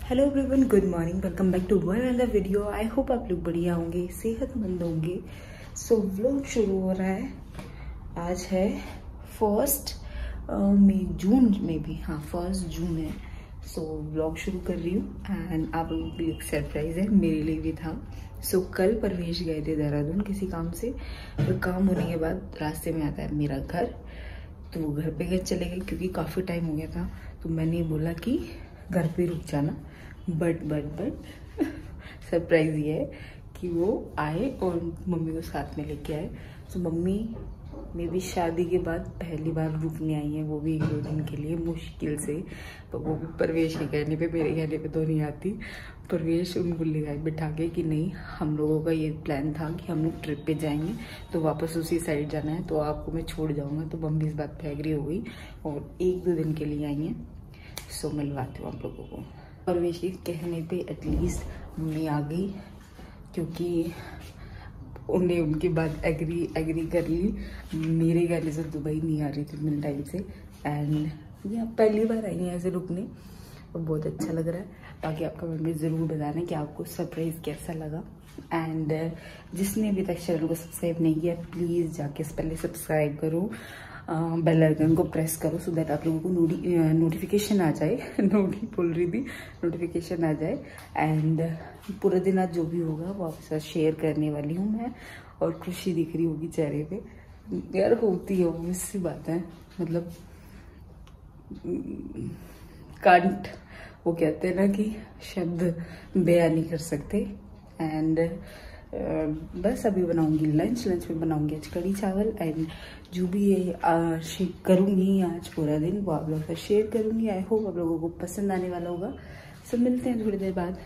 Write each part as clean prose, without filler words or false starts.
Hello everyone, good morning, welcome back to one another video. I hope आप लोग बढ़िया होंगे, सेहतमंद होंगे। सो व्लॉग शुरू हो रहा है। आज है 1 जून में भी, हाँ 1 जून है। सो व्लॉग शुरू कर रही हूँ एंड आप लोगों के लिए एक सरप्राइज है, मेरे लिए भी था। सो कल परवेश गए थे देहरादून किसी काम से, और काम होने के बाद रास्ते में आता है मेरा घर, तो वो घर पे चले गए क्योंकि काफ़ी टाइम हो गया था। तो मैंने बोला कि घर पे रुक जाना, बट सरप्राइज ये है कि वो आए और मम्मी को साथ में लेके आए। तो मम्मी में भी शादी के बाद पहली बार रुकने आई है, वो भी 1-2 दिन के लिए मुश्किल से। तो वो भी परवेश के कहने पे, मेरे कहने पे तो नहीं आती। परवेश उनको ले गए बिठा के कि नहीं, हम लोगों का ये प्लान था कि हम लोग ट्रिप पे जाएंगे तो वापस उसी साइड जाना है, तो आपको मैं छोड़ जाऊँगा। तो मम्मी इस बात पे एग्री हो गई और 1-2 दिन के लिए आई हैं। सो मिलवाती हूँ आप लोगों को। परवेश के कहने पे एटलीस्ट मम्मी आ गई, क्योंकि उन्हें उनकी बात एग्री कर ली। मेरे कहने से दुबई नहीं आ रही थी मिल टाइम से, एंड ये पहली बार आई हैं ऐसे रुकने, और बहुत अच्छा लग रहा है। बाकी आप कमेंट में ज़रूर बताना कि आपको सरप्राइज़ कैसा लगा। एंड जिसने अभी तक चैनल को सब्सक्राइब नहीं किया, प्लीज़ जाके पहले सब्सक्राइब करो, बेल आइकन को प्रेस करो, सो दैट आप लोगों को नोटिफिकेशन आ जाए। नोटिफिकेशन आ जाए। एंड पूरा दिन आज जो भी होगा वो आपके साथ शेयर करने वाली हूँ मैं, और खुशी दिख रही होगी चेहरे पे। यार होती है, वो सी बात है, मतलब कांट, वो कहते हैं ना कि शब्द बयान नहीं कर सकते। एंड बस अभी बनाऊंगी लंच में बनाऊंगी आज कढ़ी चावल, एंड जो भी ये करूंगी आज पूरा दिन वो आप लोगों से शेयर करूंगी। आई होप आप लोगों को पसंद आने वाला होगा। सब मिलते हैं थोड़ी देर बाद।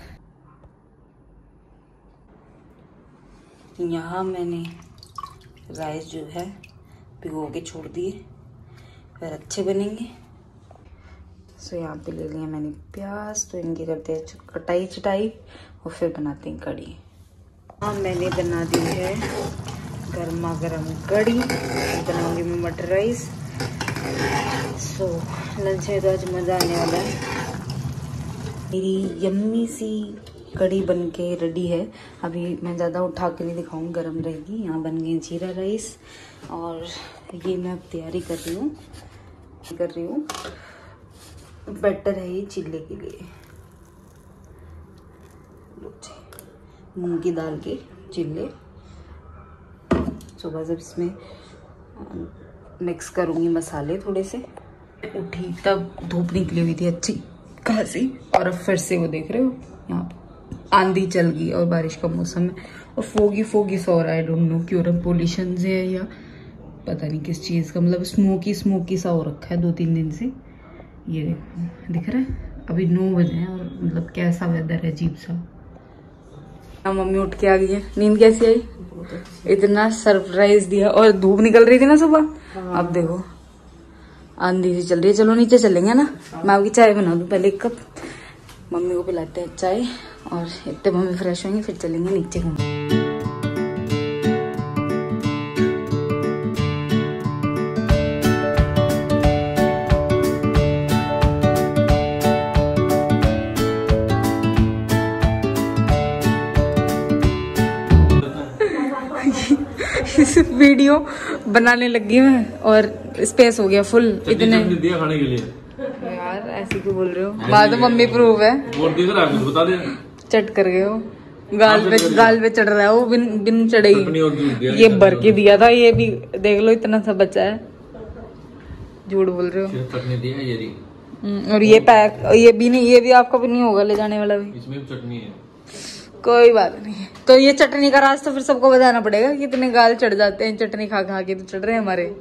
यहाँ मैंने राइस जो है भिगो के छोड़ दिए, फिर अच्छे बनेंगे। सो यहाँ पे ले लिया मैंने प्याज, तो इनकी करते हैं कटाई और फिर बनाते हैं कढ़ी। हाँ मैंने बना दी है गर्मा गर्म कढ़ी, बनाऊंगी मैं मटर राइस। सो लंच में तो आज मज़ा आने वाला है। मेरी यम्मी सी कढ़ी बन के रेडी है। अभी मैं ज़्यादा उठा के नहीं दिखाऊंगी, गर्म रहेगी। यहाँ बन गए जीरा राइस, और ये मैं अब तैयारी कर रही हूँ। बेटर है ये चिल्ले के लिए, मूंग की दाल के चिल्ले। सुबह जब इसमें मिक्स करूँगी मसाले थोड़े से। उठी तब धूप निकली हुई थी अच्छी खासी, और अब फिर से वो देख रहे हो यहाँ आंधी चल गई और बारिश का मौसम है, और फोगी सा हो रहा है। डोंट नो क्यों, पोल्यूशन से है या पता नहीं किस चीज़ का, मतलब स्मोकी सा हो रखा है 2-3 दिन से। ये देखो दिख रहा है, अभी 9 बजे हैं और मतलब कैसा वेदर है अजीब सा। मम्मी उठ के आ गई है। नींद कैसी आई? इतना सरप्राइज दिया, और धूप निकल रही थी ना सुबह। अब देखो आंधी सी चल रही है। चलो नीचे चलेंगे ना, मैं आपकी चाय बना दूं पहले 1 कप, मम्मी को पिलाते हैं चाय, और इतने मम्मी फ्रेश होंगे फिर चलेंगे नीचे घूमने। वीडियो बनाने लगी मैं, और स्पेस हो गया फुल। इतने दिया खाने के लिए यार, ऐसे क्यों बोल रहे हो? बात तो मम्मी प्रूव है। बता दे, चट कर गए हो, गाल पे चढ़ रहा है वो, बिन चढ़े ही ये भर के दिया था। ये भी देख लो इतना सा बचा है, झूठ बोल रहे हो। चटनी दिया ये, और ये पैक, ये भी नहीं, ये भी आपका भी नहीं होगा ले जाने वाला भी। इसमें भी चटनी है, कोई बात नहीं। तो ये चटनी का राज तो फिर सबको बताना पड़ेगा, कितने गाल चढ़ जाते हैं चटनी खा के। तो चढ़ रहे हैं हमारे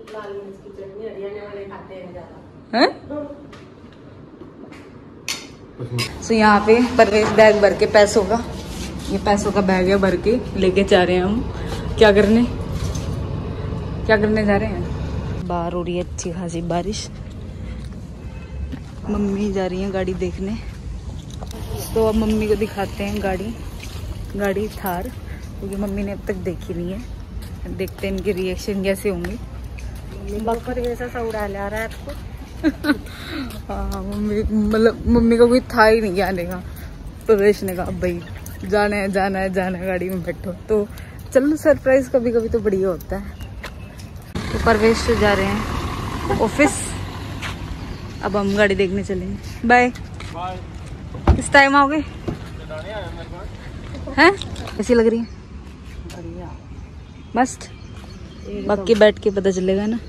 हैं। सो यहाँ पे परवेश बैग भर के पैसों का, ये पैसों का बैग है, भर के लेके जा रहे हैं हम। क्या करने जा रहे हैं? बाहर हो रही है अच्छी खासी बारिश, मम्मी जा रही है गाड़ी देखने। तो अब मम्मी को दिखाते हैं गाड़ी थार, क्योंकि मम्मी ने अब तक देखी नहीं है। देखते हैं इनके रिएक्शन कैसे होंगे। बम्पर जैसा सा उड़ा ले आ रहा है आपको। हाँ मम्मी, मतलब मम्मी का कोई था ही नहीं आने का। प्रवेश ने कहा भाई जाना है जाना है जाना है, गाड़ी में बैठो। तो चलो सरप्राइज कभी कभी तो बढ़िया होता है। तो प्रवेश से जा रहे हैं ऑफिस, अब हम गाड़ी देखने चलेंगे। बाय। किस टाइम आओगे? हैं कैसी लग रही है? बढ़िया मस्त। बाकी बैठ के पता चलेगा ना।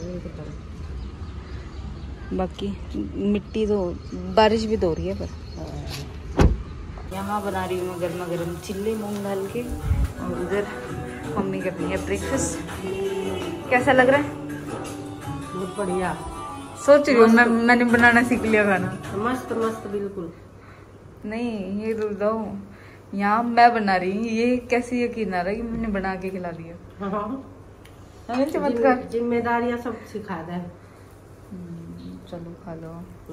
बाकी मिट्टी तो, बारिश भी तो हो रही है पर। यहाँ बना रही हूँ मैं गर्मा गर्म चिल्ले मूंग दाल के, और उधर मम्मी कर रही है ब्रेकफास्ट। कैसा लग रहा है? बहुत बढ़िया। सोच रही हूँ मैंने बनाना सीख लिया खाना। मस्त मस्त बिल्कुल। नहीं ये तो दो, यहाँ मैं बना रही हूँ, ये कैसे यकीन आ रहा है कि मैंने बना के खिला रही है। चमत्कार। जिम्मेदारियाँ सब सिखा दे। चलो खा लो।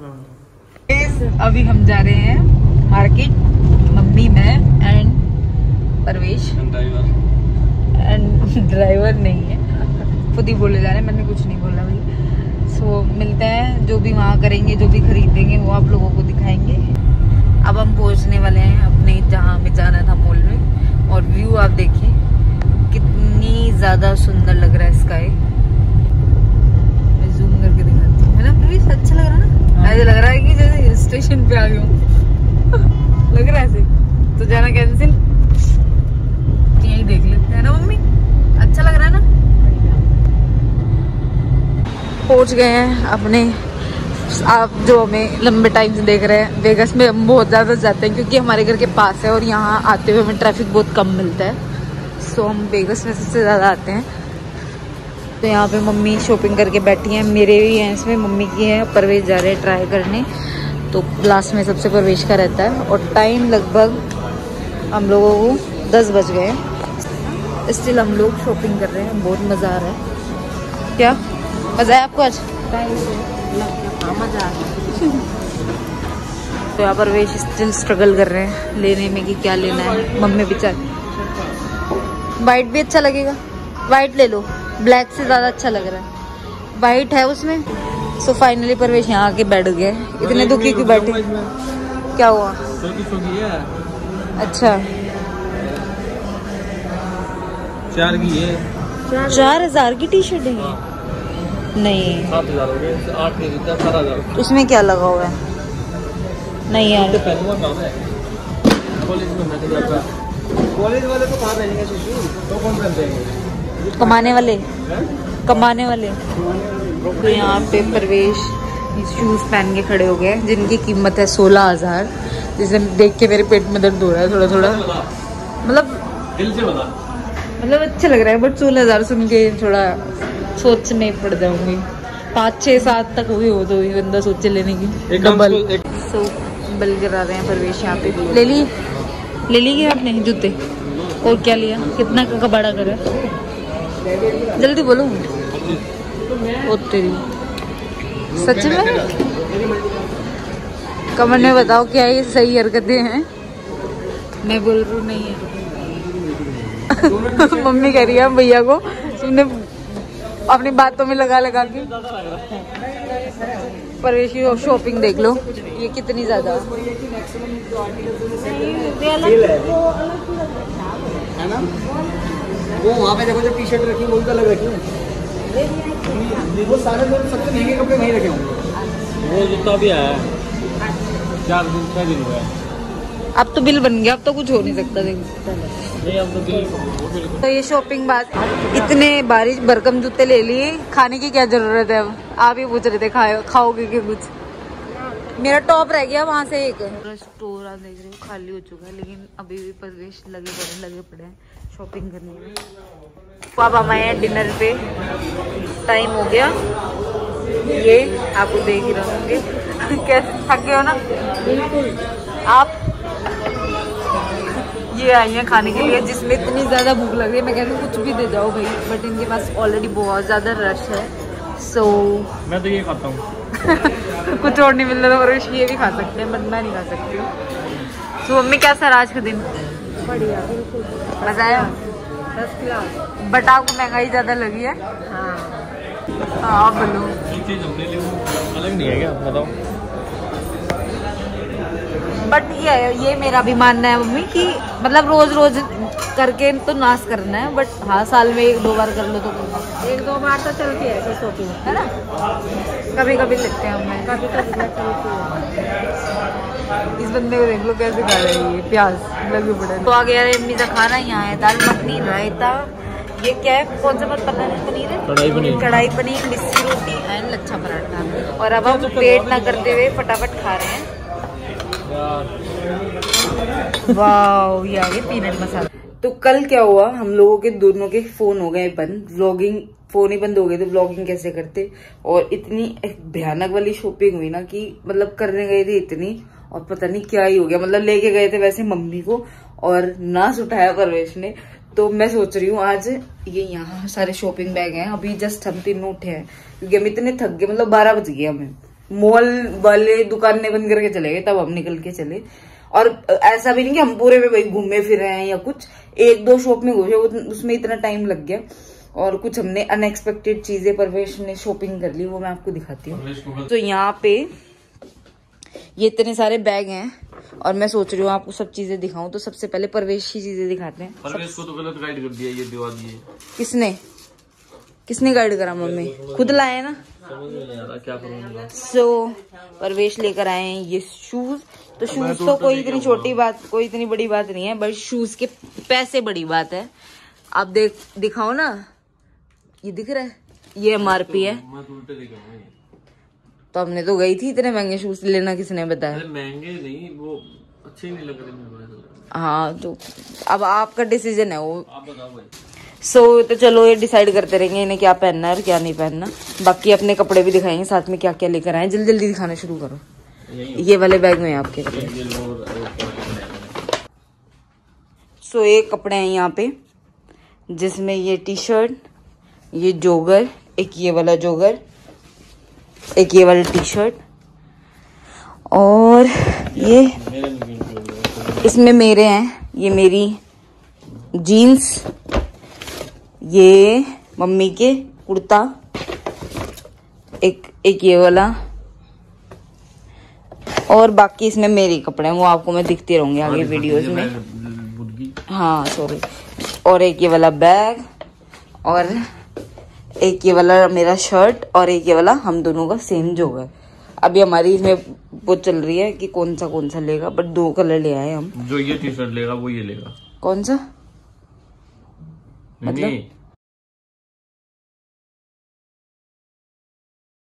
अभी हम जा रहे हैं मार्केट, मम्मी, मैं एंड परवेश। एंड ड्राइवर नहीं है, खुद ही बोले जा रहे हैं, मैंने कुछ नहीं बोला भाई। सो मिलते हैं, जो भी वहाँ करेंगे, जो भी खरीदेंगे वो आप लोगों को दिखाएंगे। अब हम पहुँचने वाले हैं अपने जहाँ हमें जाना था मॉल में, और व्यू आप देखिए कितनी ज्यादा सुंदर लग रहा है स्काई। मैं जूम करके दिखाती हूँ, है ना प्लीज? अच्छा लग रहा है ना? ऐसे लग रहा है कि जैसे स्टेशन पे आ गई हूँ। लग रहा है ऐसे। तो जाना कैंसिल, यही देख लेते हैं ना मम्मी? अच्छा लग रहा है ना? पहुंच गए हैं अपने, आप जो हमें लंबे टाइम से देख रहे हैं, वेगस में हम बहुत ज़्यादा जाते हैं क्योंकि हमारे घर के पास है और यहाँ आते हुए हमें ट्रैफिक बहुत कम मिलता है। सो हम वेगस में सबसे ज़्यादा आते हैं। तो यहाँ पे मम्मी शॉपिंग करके बैठी हैं, मेरे भी हैं इसमें, मम्मी की है। परवेश जा रहे हैं ट्राई करने, तो लास्ट में सबसे परवेश का रहता है। और टाइम लगभग हम लोगों को 10 बज गए हैं। स्टिल हम लोग शॉपिंग कर रहे हैं, बहुत मज़ा आ रहा है। क्या मज़ा है आपको आज? मजा आ गया। तो यहाँ परवेश स्टिल स्ट्रगल कर रहे हैं लेने में कि क्या लेना है। मम्मी बेचारी, वाइट भी अच्छा लगेगा, वाइट ले लो, ब्लैक से ज़्यादा अच्छा लग रहा है, वाइट है उसमें। सो फाइनली परवेश यहाँ आके बैठ गए। इतने दुखी क्यों बैठे? क्या हुआ? अच्छा 4 की है। 4000 की टी शर्ट है? नहीं 7000 हो गए, 8 नहीं देता 7000। उसमें क्या लगा हुआ है? नहीं यार पहलुआ काम है कॉलेज में, मैं तो जाता कॉलेज वाले को कहाँ पहनेंगे शूज? तो कौन पहनते हैं? कमाने वाले, कमाने वाले। तो यहाँ पे परवेश शूज पहन के खड़े हो गए जिनकी कीमत है 16000, जिसे देख के मेरे पेट में दर्द हो रहा है थोड़ा थोड़ा। मतलब दिल से बता, मतलब अच्छा लग रहा है, बट 16000 सुन के थोड़ा सोचने पड़ जाऊंगी। 5, 6, 7 तक हुई हो तो भी बंदा सोचे लेने की डबल। सो बल गिरा रहे हैं परवेश यहाँ पे। ले ली क्या आपने जूते? और क्या लिया? कितना का कबाड़ा करा? जल्दी बोलो। ओ तेरी, सच में? कमेंट में बताओ क्या ये सही हरकतें हैं? मैं बोल रही हूँ नहीं है। मम्मी कह रही है भैया को तुमने अपनी बातों में लगा लगा के। परवेश की शॉपिंग देख लो, ये कितनी ज्यादा है ना? वो वहाँ पे देखो जो टी शर्ट रखी वो भी अलग रखी है, वो सारे लोग सबसे महंगे कपड़े वहीं रखे होंगे। वो जूता भी आया 4 दिन 6 दिन हुआ है। अब तो बिल बन गया, अब तो कुछ हो नहीं सकता। देखो नहीं अब तो बिल। तो ये शॉपिंग बाद इतने बारिश भरकम जूते ले लिए, खाने की क्या जरूरत है? अब आप ही पूछ रहे थे खाओगे कि कुछ? मेरा टॉप रह गया वहाँ से एक। स्टोर आप देख रहे हो खाली हो चुका है, लेकिन अभी भी परवेश लगे पड़े हैं शॉपिंग करने में। तो अब हम आए हैं डिनर पे, टाइम हो गया, ये आपको देख ही रहे होंगे। कैसे थक गए हो ना? बिल्कुल। आप ये आई हैं खाने के लिए, जिसमें इतनी ज़्यादा भूख लग रही है, मैं कह रही हूँ कुछ भी दे जाओ भाई, बट इनके पास ऑलरेडी बहुत ज़्यादा रश है। सो मैं तो ये खाता हूँ। कुछ और नहीं मिल रहा, और ये भी खा सकते हैं बट मैं नहीं खा सकती हूँ। तो मम्मी क्या सर आज का दिन? बढ़िया बिल्कुल। मज़ा आया? 10 क्लास। बट आपको महंगाई ज़्यादा लगी है? हाँ हाँ बोलो। चीज हमने ली अलग नहीं है क्या, बताओ। बट ये मेरा भी मानना है मम्मी कि मतलब रोज रोज करके तो नाश करना है, बट हाँ साल में 1-2 बार कर लो तो 1-2 बार तो चलती है ऐसे शॉपिंग, है ना। कभी कभी लेते हैं हमें, कभी कभी ना चलती है। इस बंदे को देख लो कैसे खा रहा है, ये प्याज लगे पड़े। तो आ गया मम्मी का खाना, यहाँ है दाल मखनी, रायता, ये क्या है, कौन सा पता नहीं, पनीर है, कढ़ाई पनीर, मिस्सी रोटी एंड लच्छा पराठा। और अब हम पेट ना करते हुए फटाफट खा रहे हैं। वाह, ये आ गए पीनट मसाला। तो कल क्या हुआ, हम लोगों के दोनों के फोन हो गए बंद, व्लॉगिंग फोन ही बंद हो गए थे, व्लॉगिंग कैसे करते। और इतनी भयानक वाली शॉपिंग हुई ना कि मतलब करने गए थे इतनी, और पता नहीं क्या ही हो गया। मतलब लेके गए थे वैसे मम्मी को, और नाश उठाया परवेश ने। तो मैं सोच रही हूँ आज ये यहाँ सारे शॉपिंग बैग हैं, अभी जस्ट हम 3 उठे हैं क्योंकि हम इतने थक गए, मतलब 12 बज गए हमें। मॉल वाले दुकानें बंद करके चले गए, तब हम निकल के चले। और ऐसा भी नहीं कि हम पूरे में भाई घूमे फिर रहे हैं या कुछ, 1-2 शॉप में घुसे, उसमें इतना टाइम लग गया। और कुछ हमने अनएक्सपेक्टेड चीजें परवेश ने शॉपिंग कर ली, वो मैं आपको दिखाती हूँ। तो यहाँ पे ये इतने सारे बैग हैं और मैं सोच रही हूँ आपको सब चीजें दिखाऊं। तो सबसे पहले परवेश की चीजें दिखाते हैं। परवेश को तो गलत गाइड कर दिया, ये दिवा दिए। किसने गाइड करा? मम्मी खुद लाए ना। समझ में नहीं आ रहा क्या करूँगा। सो परवेश लेकर आए हैं ये शूज। तो शूज तो कोई इतनी छोटी बात, कोई इतनी बड़ी बात नहीं है, बट शूज के पैसे बड़ी बात है। आप दिखाओ ना, ये दिख रहा है, ये MRP है। तो हमने तो गई थी, इतने महंगे शूज लेना किसने बताया? महंगे नहीं, वो अच्छे नहीं लग रहे। हाँ तो अब आपका डिसीजन है वो, आप बताओ भाई। तो चलो ये डिसाइड करते रहेंगे इन्हें क्या पहनना है और क्या नहीं पहनना। बाकी अपने कपड़े भी दिखाएंगे साथ में, क्या क्या लेकर आए। जल्दी जल्दी दिखाना शुरू करो। ये वाले बैग में है आपके कपड़े। सो ये कपड़े हैं यहाँ पे, जिसमें ये टी-शर्ट, ये जोगर, एक ये वाला जोगर, एक ये वाला टी-शर्ट, और ये इसमें मेरे हैं, ये मेरी जीन्स, ये मम्मी के कुर्ता, एक ये वाला, और बाकी इसमें मेरे कपड़े हैं, वो आपको मैं दिखती रहूंगी आगे वीडियोस में। हाँ सॉरी। और एक ये वाला बैग, और एक ये वाला मेरा शर्ट, और एक ये वाला हम दोनों का सेम जोगर। अभी हमारी इसमें वो चल रही है कि कौन सा लेगा, बट 2 कलर ले आए हम। जो ये टी-शर्ट लेगा वो ये लेगा। कौन सा मतलब?